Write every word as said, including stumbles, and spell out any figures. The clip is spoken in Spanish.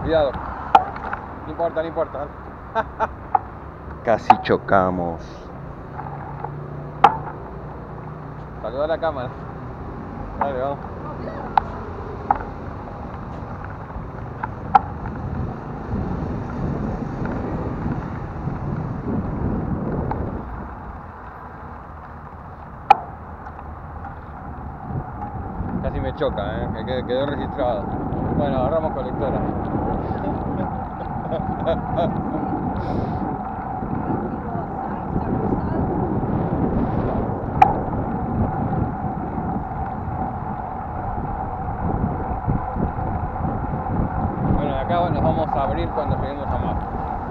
Cuidado. No importa, no importa. Casi chocamos. Saluda a la cámara. Dale, vamos. Casi me choca, ¿eh? Que quedó registrado. Bueno, agarramos colectora. Bueno, de acá nos vamos a abrir cuando lleguemos a Mapa.